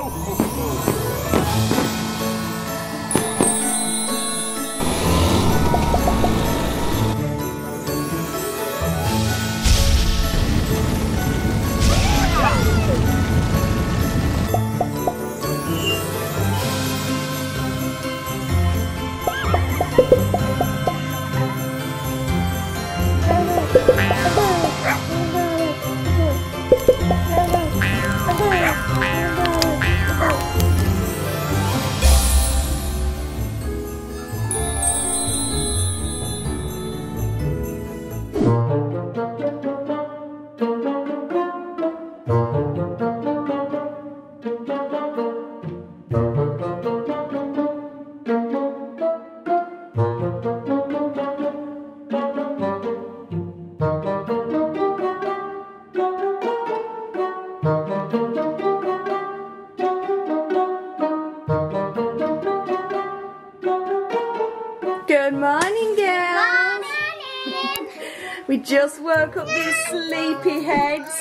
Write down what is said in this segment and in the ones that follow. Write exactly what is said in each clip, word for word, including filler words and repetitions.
Good morning, girls. Morning. We just woke up these sleepy heads.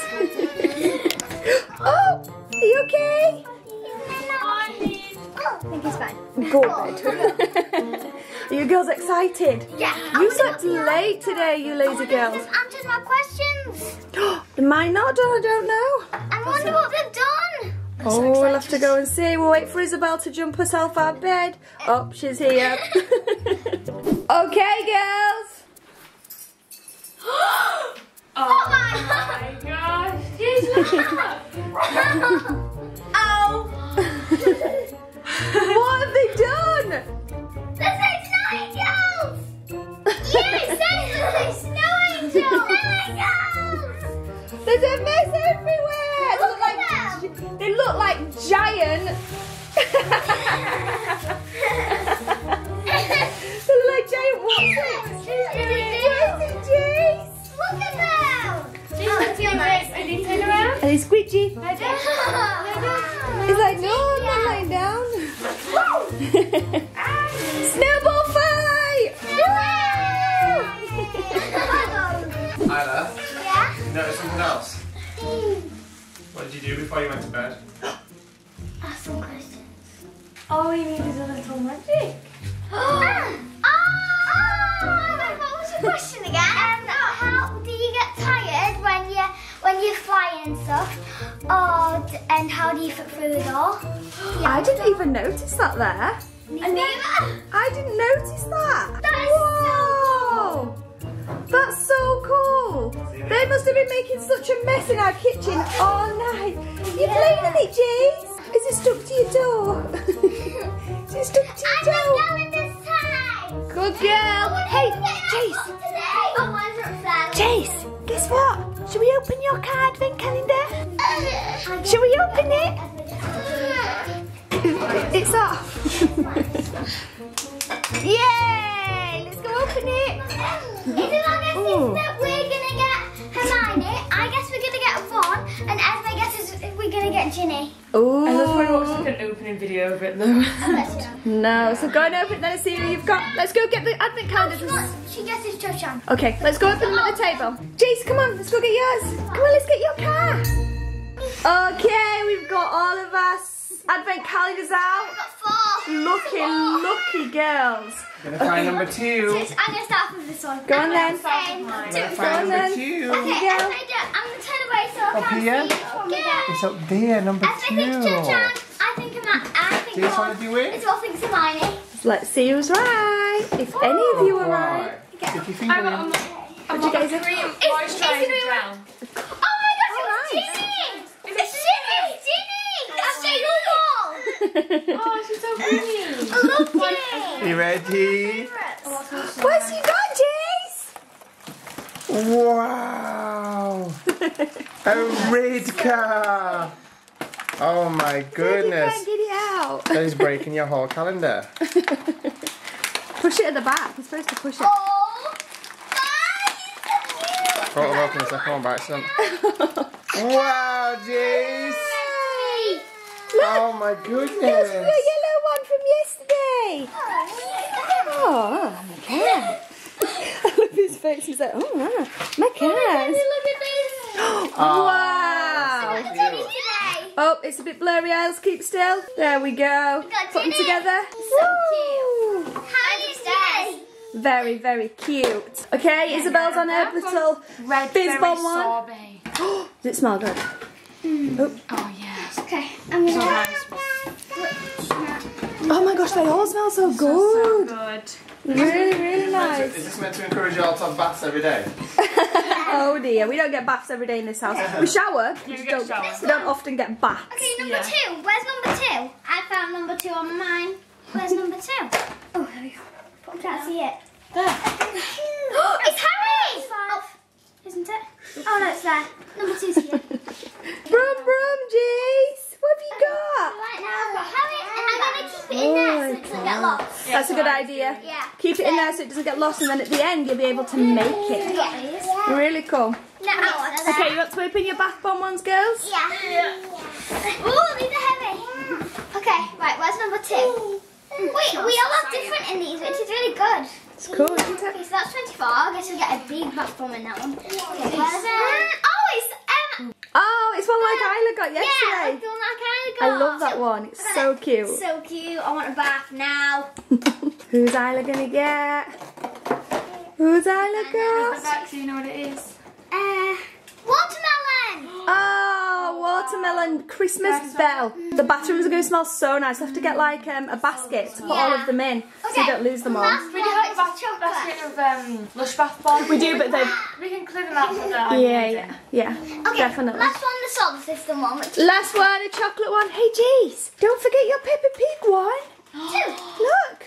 Oh, are you okay? I think he's fine. Go bed. Are you girls excited? Yeah. You slept late today, you lazy girls. Answered my questions. They might not done, I don't know. I wonder what they've done. Oh, we'll have to go and see. We'll wait for Isabel to jump herself out of bed. Oh, she's here. Okay, girls. Oh, Oh my gosh, just look. Oh. What have they done? This is snow angels. Yes, that is snow angels. Snow angels. There's a mess everywhere. They look like, they look like giant. They look like giant what's it? Jace. Look at them. Just your legs and you turn around. And he's squidgy. Lie down. Lie down. He's like, no, I'm not lying down. Snowball fight! Isla, Yeah? you noticed something else? What did you do before you went to bed? Ask some questions. All we need is a little magic. Oh! What was your question again? Um, how do you get tired when you when you fly and stuff? Or d- and how do you fit through the door? I didn't even notice that there. Neither. I didn't notice that. That is Whoa! That's so cool. They must have been making such a mess in our kitchen all night. You playing in it, Jace? Is it stuck to your door? Is it stuck to I'm your door? not going this time. Good girl. Hey, Jace. Jace. Jace, guess what? Should we open your car advent calendar? Should we open it? It's off. Yay! Let's go open it. As long as Ooh. that we're gonna get Hermione, I guess we're gonna get Ron, and Esme guesses we're gonna get Ginny. Ooh. I just probably watched like an opening video of it though. No, so go and open then and see who you've got. Let's go get the advent Oh, calendars. she, got, she guesses Joshan. Okay, let's go open them at the table. Jace, come on, let's go get yours. Come on, let's get your car. Okay, we've got all of our advent calendars out. I've got four. Lucky, lucky girls. Gonna find number two. Six. I'm gonna start with this one. Go on then. Same. Mine. Two. Gonna Go on find then. number two. Okay, go. Esme, do- I'm gonna turn away so I Up can't here? see which one we get. It's up there, number Esme thinks two. Joshan. I think Hermione. I think Jace, Ron. wanna do it? Isabel thinks Hermione. Let's see who's right. If any of you are right. Stick your finger I got in. a, I What you got guys a have? cream It's- moisturiser it's- gel. Oh my gosh, Oh, it was nice. Ginny! Is It's it Ginny! It's Ginny! That's Ginny Wall! Oh, she's so pretty. Look at You ready? What's you got, Jace? Wow! A red car! Oh my You goodness. can't get it out. That is breaking your whole calendar. Push it at the back. You're supposed to push it. Oh! Nice! Oh, I'll open the second one by accident. Wow, Jace! Look, Oh my there's goodness! the yellow one from yesterday. Oh, my cat. I love his face. He's like, oh, wow, my cat. Look at this! Wow. What's Ginny today? Oh, it's a bit blurry, Isles. Keep still. There we go. got Put them Ginny. together. So cute. How do you say? Very, very cute. Okay, Isabel's on her little Red fizz bomb one. sorbet. Does it smell good? Mm. Oh. Oh yes. Okay, I'm gonna. So nice. Oh my gosh, they all smell so So good. good. Really, really nice. Is this meant to encourage you all to have baths every day? Oh dear, we don't get baths every day in this house. We shower, we You just get don't, shower. we don't often get baths. Okay, number Yeah. two. Where's number two? I found number two on mine. Where's number two? Oh, there we go. I can't see it. There. It's Harry! Oh, isn't it? Oh no, it's there. Number two's here. Brum brum, Jace. What have you got? Right now, I've got Harry, and I'm gonna keep it in there so it doesn't get lost. That's a good idea. Yeah. Keep it in there so it doesn't get lost, and then at the end you'll be able to make it. Yeah. Really cool. No, Okay, you want to open your bath bomb ones, girls? Yeah. Ooh, these are heavy. Okay, right, where's number two? Wait, we all have different in these, which is really good. It's cool, isn't it? Okay, so that's twenty-four. I guess we get a big bath bomb in that one. Okay, where's it? Oh, it's um. Oh, it's one like Isla got Yeah, yesterday. like the one that I I got. love that one. It's so cute. So cute. I want a bath now. Who's Isla gonna get? Who's Isla Put got? that so you know what it is. Uh, watermelon. Oh, watermelon Christmas bell. The bathrooms are going to smell so nice. We'll have to get like um, a basket to put all of them in so you don't lose them all. Last We one do have a is bath, chocolate. basket of um, Lush bath bombs. We do, but they We can clear them out for that. yeah, yeah, yeah, Okay, definitely. last one, the solar system one. Which Last one, a chocolate one. Hey, jeez, don't forget your Peppa Pig one. two. Look.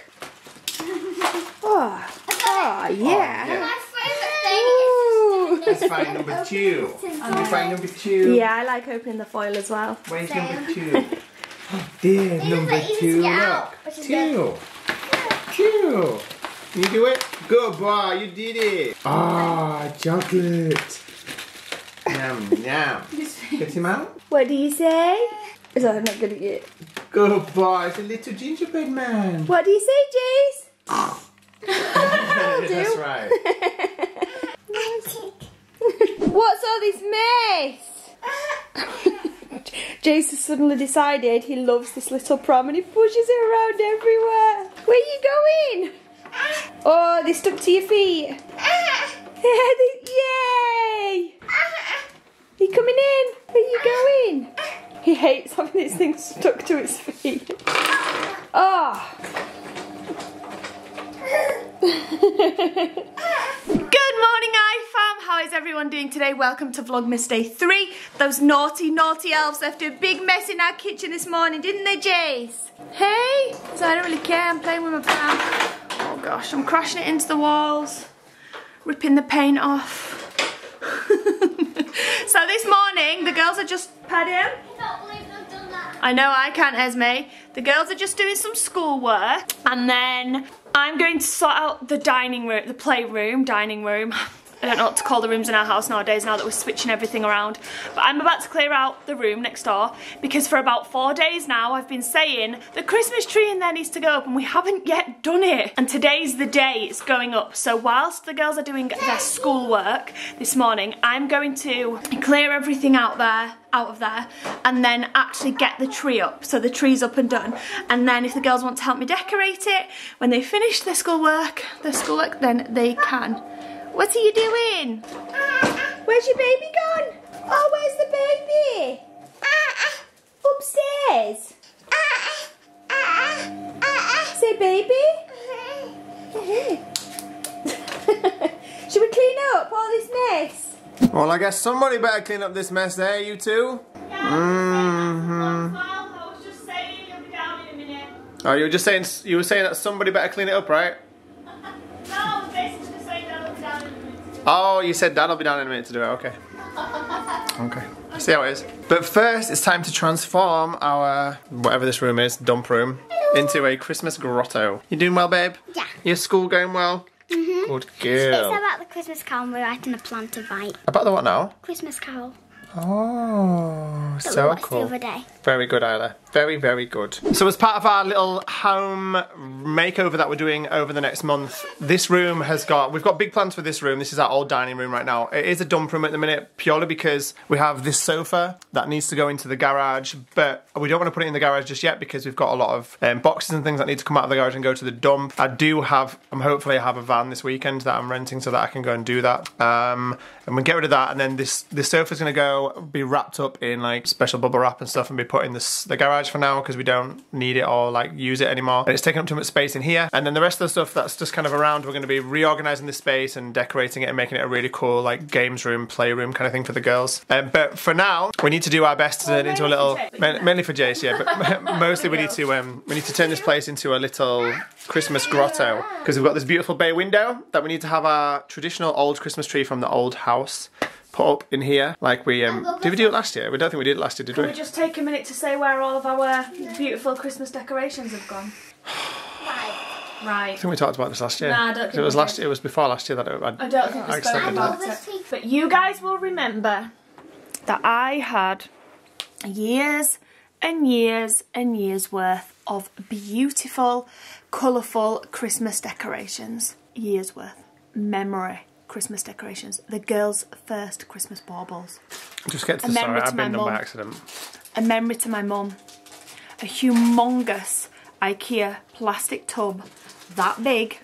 Oh, oh yeah. My favourite thing Ooh. Let's find number two. Can we find number two? Yeah, I like opening the foil as well. Where's number two? There, number easy to two. get out, Look. which is Two. Two. Can you do it? Good boy, you did it. Ah, chocolate. Yum, yum. Get him out. What do you say? Is that I'm not good at it? Good boy, it's a little gingerbread man. What do you say, Jace? That's right. What's all this mess? Jace has suddenly decided he loves this little prom and he pushes it around everywhere. Where are you going? Oh, they stuck to your feet. Yay! Are you coming in? Where are you going? He hates having this thing stuck to its feet. Oh. Good morning, iFam. How is everyone doing today? Welcome to Vlogmas Day three. Those naughty, naughty elves left a big mess in our kitchen this morning, didn't they, Jace? Hey? So I don't really care. I'm playing with my pan. Oh gosh, I'm crashing it into the walls, ripping the paint off. So this morning, the girls are just, pardon? I can't believe they've done that. I know I can't, Esme. The girls are just doing some schoolwork, and then I'm going to sort out the dining room, the playroom, dining room. I don't know what to call the rooms in our house nowadays now that we're switching everything around. But I'm about to clear out the room next door because for about four days now I've been saying the Christmas tree in there needs to go up and we haven't yet done it. And today's the day it's going up. So whilst the girls are doing their schoolwork this morning, I'm going to clear everything out there, out of there, and then actually get the tree up. So the tree's up and done. And then if the girls want to help me decorate it, when they finish their schoolwork, their schoolwork, then they can. What are you doing? Where's your baby gone? Oh, where's the baby? Upstairs. Say baby. Should we clean up all this mess? Well, I guess somebody better clean up this mess there, you two. Mm-hmm. I was just saying you'll be down in a minute. Oh, you were just saying you were saying that somebody better clean it up, right? No, basically saying that will be down in a minute. Oh, you said Dad'll be down in a minute to do it. Okay. Okay. See how it is. But first, it's time to transform our whatever this room is, dump room, into a Christmas grotto. You doing well, babe? Yeah. Your school going well? Mm-hmm. Good It's girl. about the Christmas carol. We're writing a plan to write. About the what now? Christmas carol. Oh, that we so watched cool. the other day. Very good, Isla. Very, very good. So as part of our little home makeover that we're doing over the next month, this room has got, we've got big plans for this room. This is our old dining room right now. It is a dump room at the minute, purely because we have this sofa that needs to go into the garage, but we don't want to put it in the garage just yet because we've got a lot of um, boxes and things that need to come out of the garage and go to the dump. I do have, I'm hopefully I have a van this weekend that I'm renting so that I can go and do that. Um, and we'll get rid of that, and then this, this sofa's going to go, be wrapped up in like special bubble wrap and stuff and be put in this, the garage for now because we don't need it or like use it anymore. And it's taking up too much space in here. And then the rest of the stuff that's just kind of around, we're going to be reorganizing this space and decorating it and making it a really cool like games room, playroom kind of thing for the girls. Um, but for now, we need to do our best to turn it into a little, mainly for Jace, yeah, but mostly we need to um, we need to turn this place into a little Christmas grotto because we've got this beautiful bay window that we need to have our traditional old Christmas tree from the old house put up in here, like we um did we do it last year? We don't think we did it last year, did Can we? we just take a minute to say where all of our beautiful Christmas decorations have gone? Right. I think we talked about this last year. Nah, I don't think it was we last did. It was before last year that it, I, I don't think we I spoke accidentally about did. it. But you guys will remember that I had years and years and years worth of beautiful, colourful Christmas decorations. Years worth. Memory Christmas decorations. The girls' first Christmas baubles. Just get to A the story. memory to I've my been done by mum. accident. A memory to my mum. A humongous IKEA plastic tub, that big,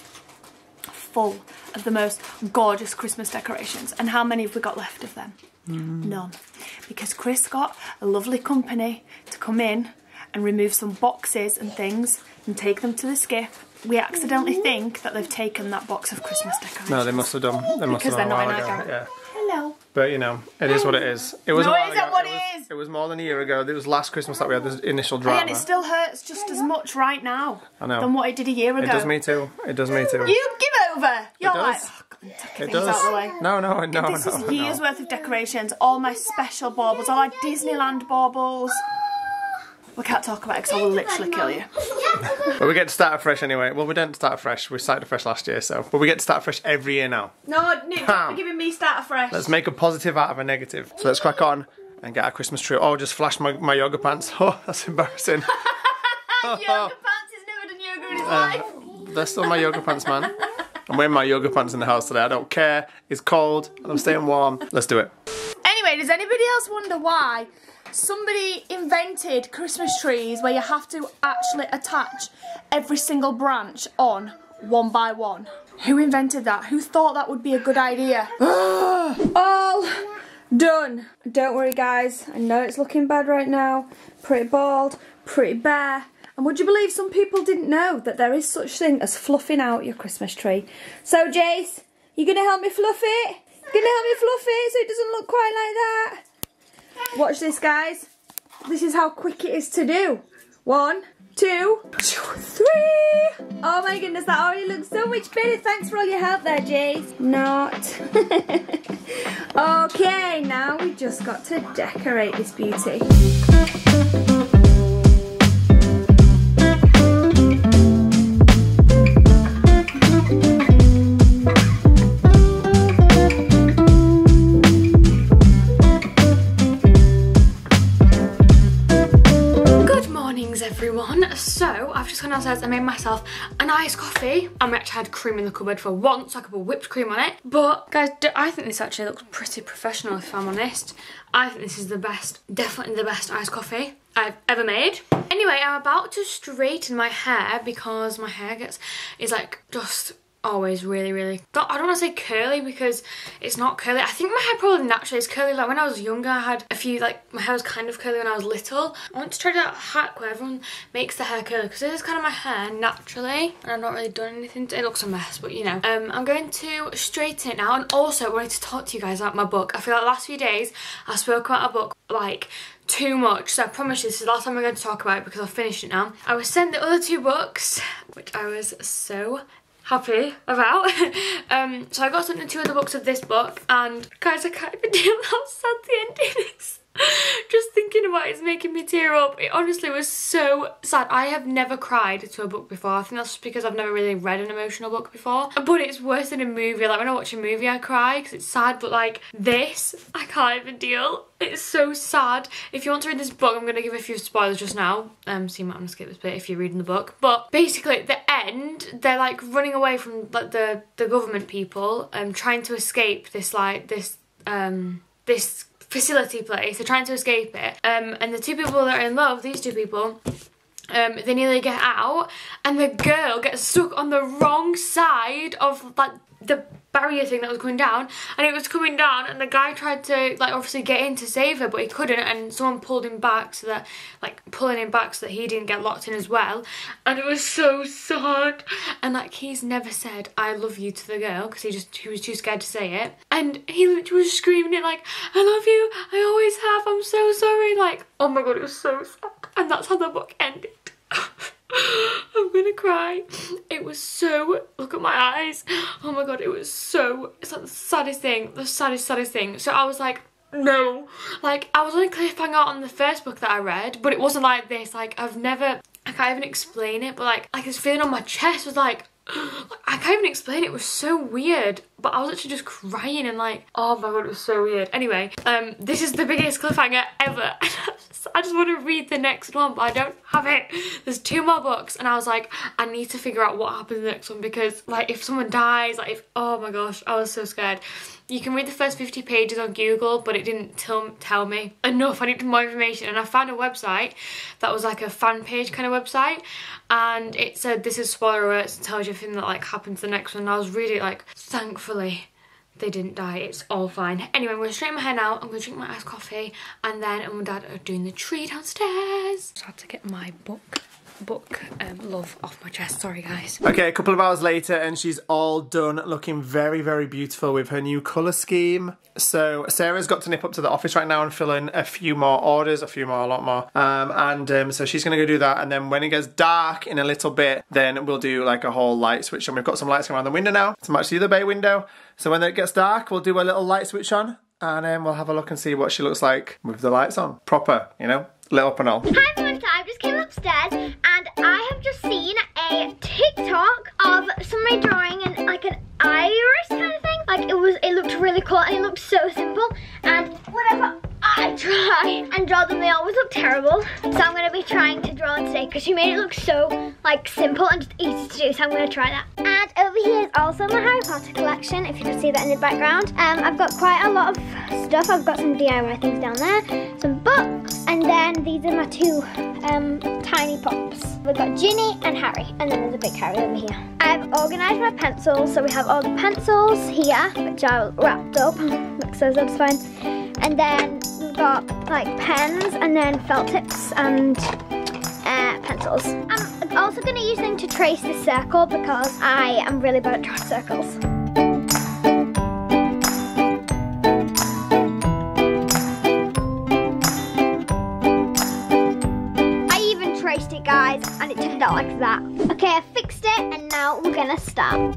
full of the most gorgeous Christmas decorations. And how many have we got left of them? Mm. None. Because Chris got a lovely company to come in and remove some boxes and things and take them to the skip. We accidentally think that they've taken that box of Christmas decorations. No, they must have done. They must Because have done they're a not while in our ago. garage. Yeah. Hello. But you know, it is what it is. It was No, a it while isn't ago. what it it was, is. It was more than a year ago. It was last Christmas that we had this initial drama. And it still hurts just as much right now I know. than what it did a year ago. It does me too. It does me too. You give over. You're does. like, oh, God, I'm taking It things does. out of the way. No, no, no, This no. is years no. worth of decorations, all my special baubles, all our Disneyland baubles. We can't talk about it because I will literally kill you. But we get to start afresh anyway. Well, we didn't start afresh. We started afresh last year, so. But we get to start afresh every year now. No, Nick, Bam. you're giving me start afresh. Let's make a positive out of a negative. So let's crack on and get our Christmas tree. Oh, just flashed my, my yoga pants. Oh, that's embarrassing. Yoga pants, he's never done yoga in his life. Uh, they're still my yoga pants, man. I'm wearing my yoga pants in the house today. I don't care. It's cold and I'm staying warm. Let's do it. Anyway, does anybody else wonder why somebody invented Christmas trees where you have to actually attach every single branch on one by one? Who invented that? Who thought that would be a good idea? All done. Don't worry guys, I know it's looking bad right now. Pretty bald, pretty bare. And would you believe some people didn't know that there is such thing as fluffing out your Christmas tree? So Jace, you gonna help me fluff it? You gonna help me fluff it so it doesn't look quite like that? Watch this guys. This is how quick it is to do. One, two, three. Oh my goodness, that already looks so much better. Thanks for all your help there, Jace. Not. Okay, now we just got to decorate this beauty. Everyone, so I've just gone downstairs and made myself an iced coffee. I actually had cream in the cupboard for once, so I could put whipped cream on it. But guys, I think this actually looks pretty professional if I'm honest. I think this is the best, definitely the best iced coffee I've ever made. Anyway, I'm about to straighten my hair because my hair gets is like just always really really I don't want to say curly because it's not curly. I think my hair probably naturally is curly. Like when I was younger I had a few, like my hair was kind of curly when I was little. I want to try that hack where everyone makes their hair curly because this is kind of my hair naturally and I've not really done anything to it. It looks a mess, but you know. Um, I'm going to straighten it now, and also I wanted to talk to you guys about my book. I feel like the last few days I spoke about a book like too much, so I promise you this is the last time I'm going to talk about it because I've finished it now. I was sent the other two books, which I was so happy about. um, so I got sent the two other books of this book, and guys, I can't even deal with how sad the ending is. Just thinking about it is making me tear up. It honestly was so sad. I have never cried to a book before. I think that's just because I've never really read an emotional book before. But it's worse than a movie. Like when I watch a movie I cry because it's sad, but like this, I can't even deal. It's so sad. If you want to read this book, I'm going to give a few spoilers just now. Um, so you might want to skip this bit if you're reading the book. But basically at the end, they're like running away from like the, the government people and um, trying to escape this like, this, um, this facility place. They're trying to escape it. Um, and the two people that are in love, these two people, um, they nearly get out and the girl gets stuck on the wrong side of like the barrier thing that was going down, and it was coming down and the guy tried to like obviously get in to save her, but he couldn't, and someone pulled him back so that like pulling him back so that he didn't get locked in as well. And it was so sad, and like he's never said I love you to the girl because he just he was too scared to say it, and he literally was screaming it like, I love you, I always have, I'm so sorry. Like, oh my god, it was so sad. And that's how the book ended. I'm gonna cry. It was so, look at my eyes. Oh my god, it was so, it's like the saddest thing, the saddest, saddest thing. So I was like, no. Like, I was on a cliffhanger on the first book that I read, but it wasn't like this. Like, I've never, I can't even explain it, but like, like this feeling on my chest was like, I can't even explain it. It was so weird, but I was actually just crying and like, oh my god, it was so weird. Anyway, um, this is the biggest cliffhanger ever. I just want to read the next one, but I don't have it. There's two more books, and I was like, I need to figure out what happens in the next one because, like, if someone dies, like, if, oh my gosh, I was so scared. You can read the first fifty pages on Google, but it didn't tell, tell me enough. I needed more information, and I found a website that was like a fan page kind of website, and it said, this is spoiler alerts, and tells you everything that like happens to the next one. And I was really like, thankfully they didn't die, it's all fine. Anyway, I'm going to straighten my hair now, I'm going to drink my iced coffee, and then Mum and Dad are doing the tree downstairs. Just had to get my book, book um, love off my chest, sorry guys. Okay, a couple of hours later and she's all done, looking very, very beautiful with her new colour scheme. So Sarah's got to nip up to the office right now and fill in a few more orders, a few more, a lot more. Um, and um, so she's going to go do that, and then when it gets dark in a little bit, then we'll do like a whole light switch. And we've got some lights around the window now to match the other bay window. So when it gets dark, we'll do a little light switch on, and then we'll have a look and see what she looks like with the lights on. Proper, you know, lit up and all. Hi everyone, so I just came upstairs and I have just seen a TikTok of somebody drawing an, like an iris kind of thing. Like it was, it looked really cool and it looked so simple, and whatever I try and draw them, they always look terrible. So I'm going to be trying to draw it today because she made it look so like simple and just easy to do, so I'm going to try that. And over here is also my Harry Potter collection, if you can see that in the background. Um, I've got quite a lot of stuff. I've got some D I Y things down there, some books, and then these are my two um, tiny pops. We've got Ginny and Harry, and then there's a big Harry over here. I've organised my pencils, so we have all the pencils here, which are wrapped up, looks so satisfying. And then we've got like pens, and then felt tips and uh, pencils. I'm also going to use them to trace the circle because I am really bad at drawing circles. I even traced it, guys, and it turned out like that. Okay, I fixed it, and now we're going to start.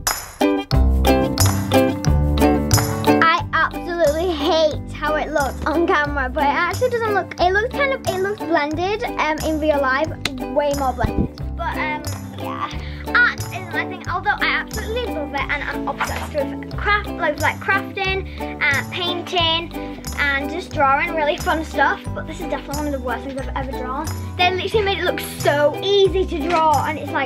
I absolutely hate how it looks on camera, but it actually doesn't look, it looks kind of, it looks blended um, in real life, way more blended. But um, yeah, art is my thing, although I absolutely love it and I'm obsessed with craft, like, like crafting, uh, painting, and just drawing really fun stuff. But this is definitely one of the worst things I've ever drawn. They literally made it look so easy to draw, and it's like,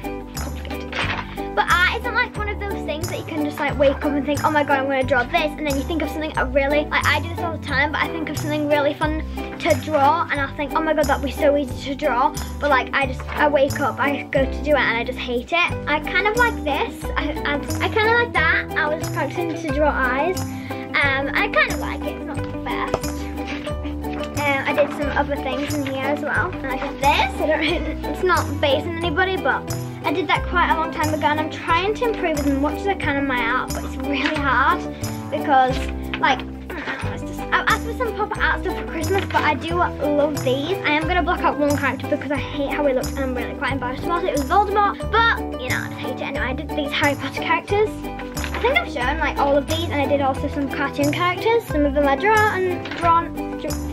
but art isn't like one of those things that you can just like wake up and think, oh my god, I'm going to draw this, and then you think of something I really, like I do this all the time, but I think of something really fun to draw and I'll think, oh my god, that'd be so easy to draw, but like I just, I wake up, I go to do it and I just hate it. I kind of like this, I, I, I kind of like that. I was practicing to draw eyes, um, I kind of like it, it's not the best. Um, I did some other things in here as well, like this, I don't, it's not basing anybody, but I did that quite a long time ago, and I'm trying to improve as much as I can in my art, but it's really hard because, like, it's just, I've asked for some proper art stuff for Christmas, but I do love these. I am going to block out one character because I hate how he looks, and I'm really quite embarrassed about it. It was Voldemort, but, you know, I just hate it anyway. I did these Harry Potter characters. I think I've shown, like, all of these, and I did also some cartoon characters. Some of them I draw and drawn, drew,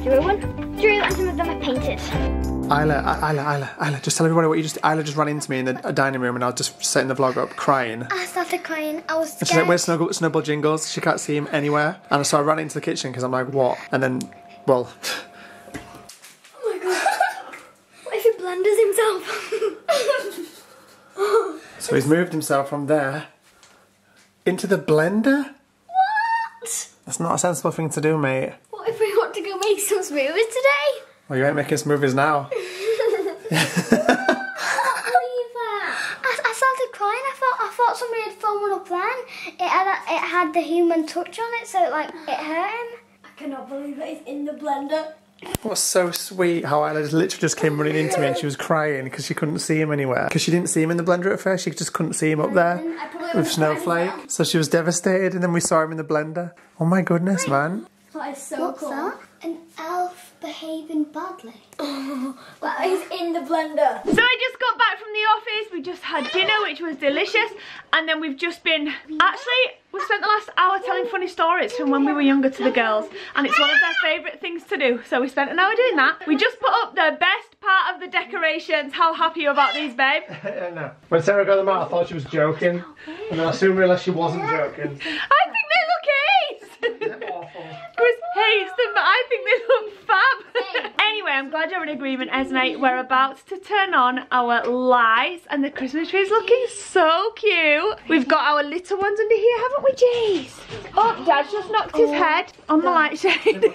drew one. Drew and some of them I painted. Isla, Isla, Isla, Isla, just tell everybody what you just... Isla just ran into me in the dining room and I was just setting the vlog up crying. I started crying. I was And she's scared. like, where's Snowball, Snowball Jingles? She can't see him anywhere. And so I ran into the kitchen because I'm like, what? And then, well... Oh my god. What if he blenders himself? So he's moved himself from there into the blender? What? That's not a sensible thing to do, mate. What if we want to go make some smoothies today? Well, you ain't making smoothies now. I can't believe that. I, I started crying. I thought I thought somebody had thrown one up then. It had a, it had the human touch on it, so like it hurt him. I cannot believe that he's in the blender. What's so sweet how Isla just literally just came running into me and she was crying because she couldn't see him anywhere. Because she didn't see him in the blender at first, she just couldn't see him up there with Snowflake. So she was devastated and then we saw him in the blender. Oh my goodness, man. That is so What's cool. That? An elf behaving badly. Oh, well, he's in the blender. So I just got back from the office, we just had dinner which was delicious, and then we've just been, actually we spent the last hour telling funny stories from when we were younger to the girls, and it's one of their favourite things to do, so we spent an hour doing that. We just put up the best part of the decorations. How happy are you about these, babe? No. When Sarah got them out I thought she was joking, and then I soon realised she wasn't joking. I think they look ace! They're awful. Chris hates them, but I think they look fab. Anyway, I'm glad you're in agreement, Esme. We're about to turn on our lights, and the Christmas tree is looking so cute. We've got our little ones under here, haven't we, Jace? Oh, Dad's just knocked his head on the light shade.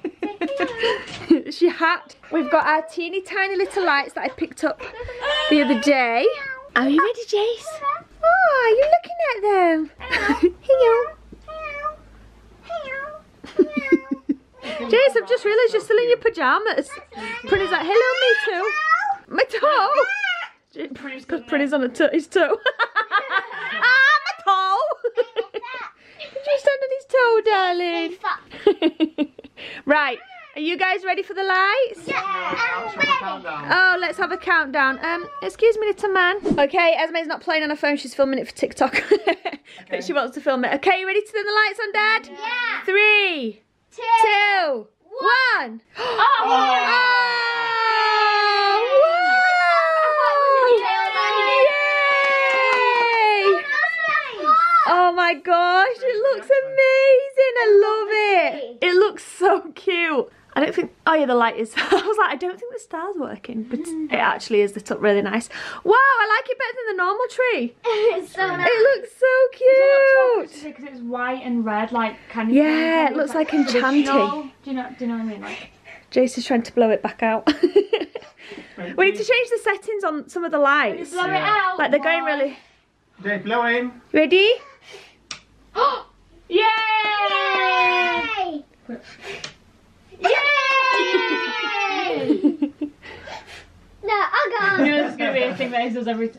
She hat. We've got our teeny tiny little lights that I picked up the other day. Are you ready, Jace? Oh, you're looking at them. Hello. Jace, I've just realised you're still in your pyjamas. Prunny's like, hello, me too. My toe. Because Prunny's on a to his toe. Ah, my toe. Did you stand on his toe, darling? Right, are you guys ready for the lights? Yeah, oh, let's have a countdown. Um, excuse me, little man. Okay, Esme's not playing on her phone, she's filming it for TikTok. Okay. But she wants to film it. Okay, you ready to turn the lights on, Dad? Yeah. Three. Two, Two, one. Oh! Oh, yay! Oh my gosh, it looks amazing. I love it. It looks so cute. I don't think, oh yeah, the light is, I was like, I don't think the star's working, but it actually is lit up really nice. Wow, I like it better than the normal tree. It's so nice. It looks so cute. Because it's white and red, like kind of. Yeah, it looks like enchanting. Do you know? Do you know what I mean? Like. Jace is trying to blow it back out. We need to change the settings on some of the lights. Blow it out. Like they're going really. Jay, blow him. Ready? Yay! Yay! Yay! No, I got You know this is going to be a thing that he does every time.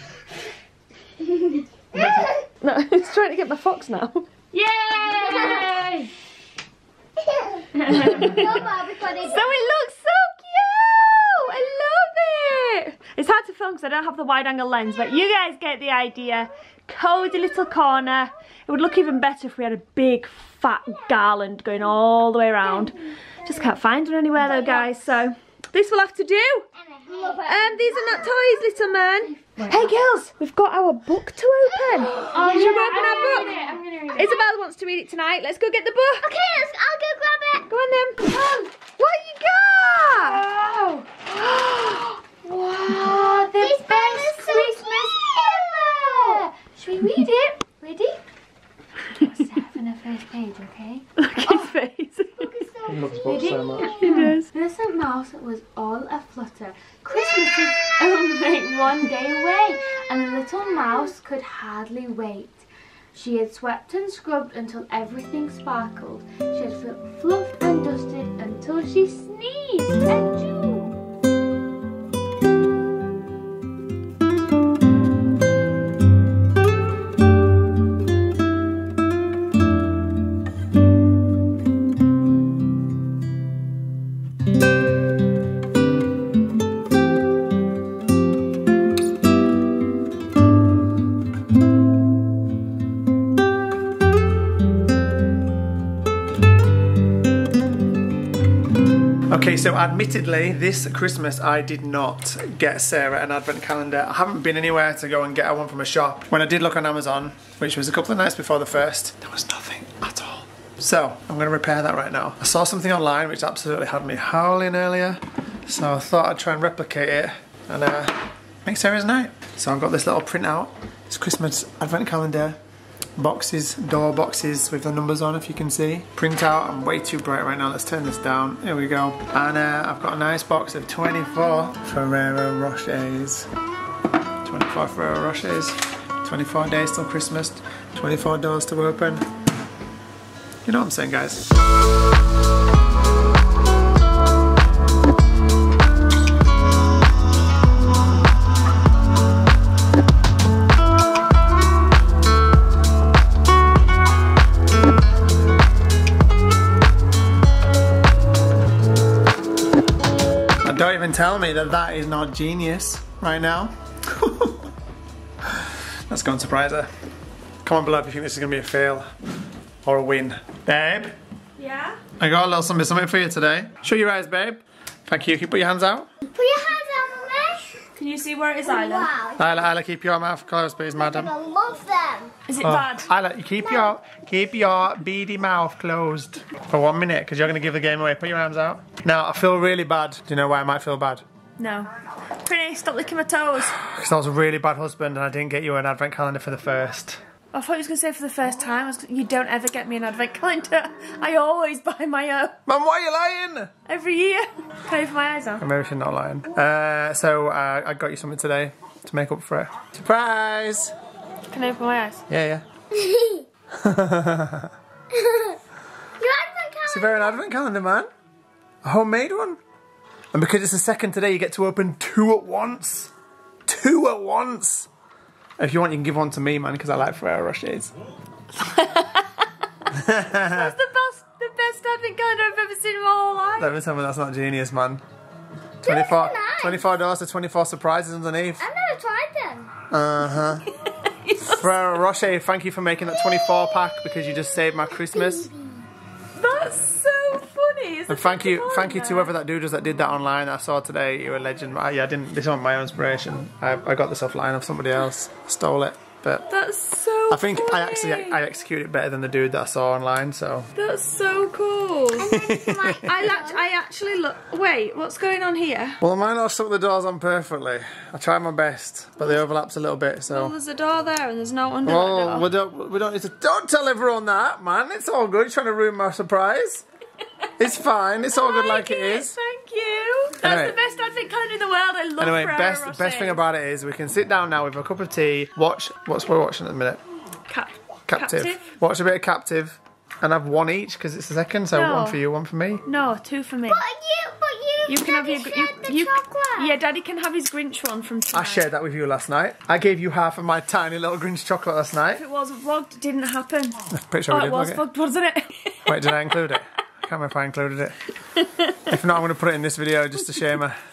No, it's trying to get my fox now. Yay! No, Barbie, So it looks so cute! I love it! It's hard to film because I don't have the wide angle lens, but you guys get the idea. Cozy little corner. It would look even better if we had a big fat garland going all the way around. Just can't find it anywhere though, guys, so this will have to do. Um, these are not toys, little man. Hey girls, we've got our book to open. Oh, Should yeah, we open I'm our gonna book? read it, I'm gonna read it. Isabel wants to read it tonight. Let's go get the book. Okay, let's, I'll go grab it. Go on then. Um, What you got? Oh! Wow, the This best is so Christmas ever. Should we read it? Ready? Seven the first page, okay? Look at his face. He loves books so much. He does. Innocent Mouse was all aflutter. Christmas is only one day away, and the little mouse could hardly wait. She had swept and scrubbed until everything sparkled. She had fl- fluffed and dusted until she sneezed and chewed. Thank you. so admittedly, this Christmas I did not get Sarah an advent calendar. I haven't been anywhere to go and get her one from a shop. When I did look on Amazon, which was a couple of nights before the first, there was nothing at all. So I'm going to repair that right now. I saw something online which absolutely had me howling earlier, so I thought I'd try and replicate it and uh, make Sarah's night. So I've got this little printout. It's Christmas advent calendar. Boxes, door boxes with the numbers on, if you can see. Print out. I'm way too bright right now. Let's turn this down. Here we go. And uh, I've got a nice box of twenty-four Ferrero Rochers. twenty-four Ferrero Rochers. twenty-four days till Christmas. twenty-four doors to open. You know what I'm saying, guys? Don't even tell me that that is not genius right now. That's going to surprise her. Comment below if you think this is going to be a fail or a win. Babe? Yeah? I got a little something, something for you today. Show your eyes, babe. Thank you. Can you put your hands out? Put your hands out, Mummy. Can you see where it is, Isla? Wow. Isla, Isla, keep your mouth closed, please, madam. I love them. Is it Oh, bad? Isla, you keep your keep your beady mouth closed for one minute because you're going to give the game away. Put your hands out. Now, I feel really bad. Do you know why I might feel bad? No. Prinny, stop licking my toes. Because I was a really bad husband and I didn't get you an advent calendar for the first. I thought you was going to say for the first time. I was, you don't ever get me an advent calendar. I always buy my own. Mum, why are you lying? Every year. Can I open my eyes on? Maybe she's not lying. Uh, so uh, I got you something today to make up for it. Surprise! Can I open my eyes? Yeah, yeah. Your advent It's a very an advent calendar, man. A homemade one. And because it's the second today, you get to open two at once. Two at once. If you want, you can give one to me, man, because I like Ferrero Rochers. That's the best, the best advent calendar I've ever seen in my whole life. Don't tell me that's not genius, man. twenty-four, nice. twenty-four dollars to twenty-four surprises underneath. I've never tried them. Uh-huh. Ferrero Rocher, thank you for making that twenty-four pack because you just saved my Christmas. That's so funny. It's And thank you, thank you to whoever that dude was that did that online. I saw today. You're a legend. I, yeah, I didn't. This wasn't my own inspiration. I, I got this offline of somebody else. I stole it, but That's so I think funny. I actually I executed it better than the dude that I saw online. So That's so cool. My, I, act- I actually look. Wait, what's going on here? well, mine all stuck the doors on perfectly. I tried my best, but they overlapped a little bit. Well, So there's a door there and there's no under well, that we door. don't we don't need to. Don't tell everyone that, man. It's all good. You're trying to ruin my surprise. It's fine. It's all good like it is. Thank you. That's Anyway. the best advent calendar in the world. I love Anyway, Ferrero best Rocher. best thing about it is we can sit down now with a cup of tea, watch what's we're watching at the minute. Cap- Captive. Captive? Watch a bit of Captive, and have one each because it's the second. So No. one for you, one for me. No, two for me. But you, but you, You can have your Daddy you, shared the you, chocolate. Yeah, Daddy can have his Grinch one from tonight. I shared that with you last night. I gave you half of my tiny little Grinch chocolate last night. If it wasn't vlogged, it didn't happen. Pretty sure Oh, we it did. was Okay. vlogged, wasn't it? Wait, did I include it? I can't remember if I included it. If not, I'm going to put it in this video just to shame her.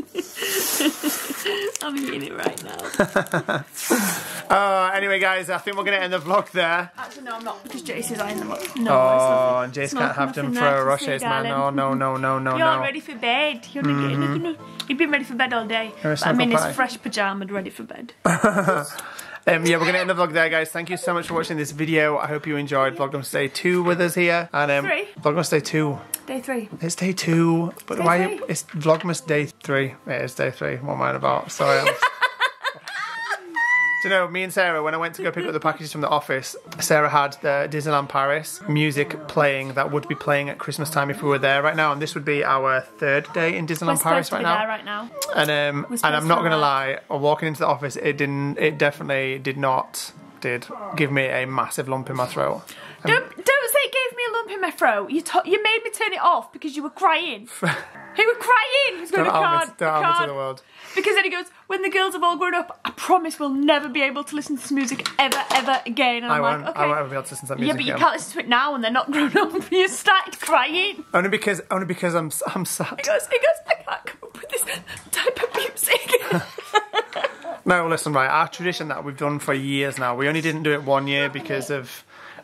I'm eating it right now. Uh, anyway, guys, I think we're going to end the vlog there. Actually, no, I'm not because Jace's eyeing them up. No, Oh, and it's Jace nothing. can't have them Nothing for there to Rochers, see, man. darling. No, no, no, no, no, You're no. ready for bed. You're mm-hmm. gonna, you've been ready for bed all day. You're a But I'm in snuggle his pie. fresh pyjama, ready for bed. Um, yeah, we're going to end the vlog there, guys. Thank you so much for watching this video. I hope you enjoyed Vlogmas Day two with us here. And um, Three. Vlogmas Day two. Day three. It's day two. But Day why? three? It's Vlogmas Day three. It is day three. What am I about? Sorry. I'm... Do you know, me and Sarah, when I went to go pick up the packages from the office, Sarah had the Disneyland Paris music playing that would be playing at Christmas time if we were there right now. And this would be our third day in Disneyland We're Paris supposed to right be now. there right now. And um, We're and supposed I'm not to gonna arrive. lie, walking into the office, it didn't. It definitely did not. Did give me a massive lump in my throat. Um, Don't don't say it gave me a lump in my throat. You to- you made me turn it off because you were crying. You were crying. He was going Don't to harm card, me, don't harm me card. to the world. Because then he goes, when the girls have all grown up, I promise we'll never be able to listen to this music ever, ever again. And I I'm won't. like, okay. I won't ever be able to listen to that Yeah, music but you again. can't listen to it now when they're not grown up. You started crying. Only because, only because I'm, I'm sad. He goes, he goes, I can't cope with this type of music. No, listen, right. Our tradition that we've done for years now. We only didn't do it one year because of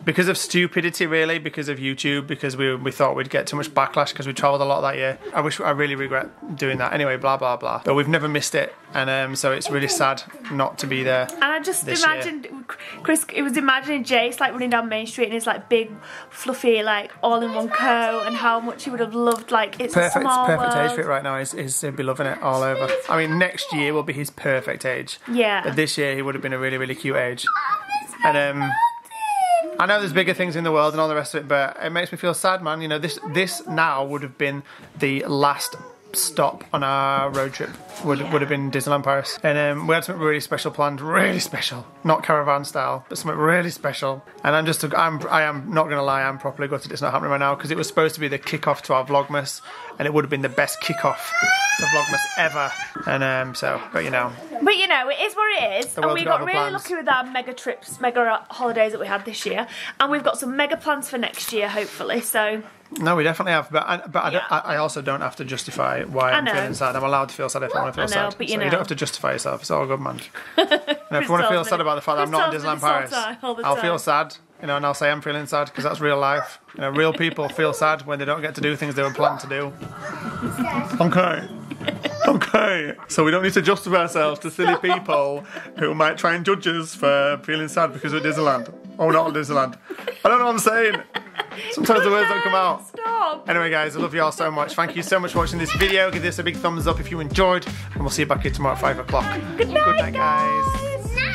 because of stupidity, really, because of YouTube, because we we thought we'd get too much backlash because we travelled a lot that year. I wish I really regret doing that. Anyway, blah blah blah. But we've never missed it, and um, so it's really sad not to be there. And I just this imagined year. Chris. It was imagining Jace like running down Main Street in his like big, fluffy, like all-in-one coat, and how much he would have loved. Like it's Perfect, a small perfect world. age for it right now. Is is he'd be loving it all over. I mean, next year will be his perfect age. Yeah. But this year he would have been a really really cute age. And um, I know there's bigger things in the world and all the rest of it, but it makes me feel sad, man. You know, this this now would have been the last stop on our road trip. Would Yeah. would have been Disneyland Paris, and um, we had something really special planned, really special, not caravan style, but something really special. And I'm just, I'm, I am not gonna lie, I'm properly gutted it's not happening right now because it was supposed to be the kickoff to our Vlogmas, and it would have been the best kickoff to Vlogmas ever. And um, so, but you know, But you know, it is what it is, The and world's we got got other really plans. lucky with our mega trips, mega holidays that we had this year, and we've got some mega plans for next year, hopefully. So no, we definitely have. But I, but I, don't, Yeah. I, I also don't have to justify why I I'm know. feeling sad. I'm allowed to feel sad if I want to feel I know, sad. but you so know. you don't have to justify yourself. It's all good, man. You know, if you want to feel tells sad me- about the fact that I'm Chris not in tells me Disneyland this all Paris, time, all the I'll feel time. sad. You know, and I'll say I'm feeling sad because that's real life. You know, real people feel sad when they don't get to do things they were planned to do. Okay. Okay. So we don't need to justify ourselves to silly people who might try and judge us for feeling sad because we're at Disneyland. Oh, not at Disneyland. I don't know what I'm saying. Sometimes the words don't come out. stop. Anyway, guys, I love you all so much. Thank you so much for watching this video. Give this a big thumbs up if you enjoyed, and we'll see you back here tomorrow at five o'clock. Good night, Good night, guys.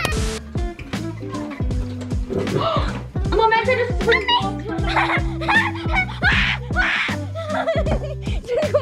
Mum, I said it's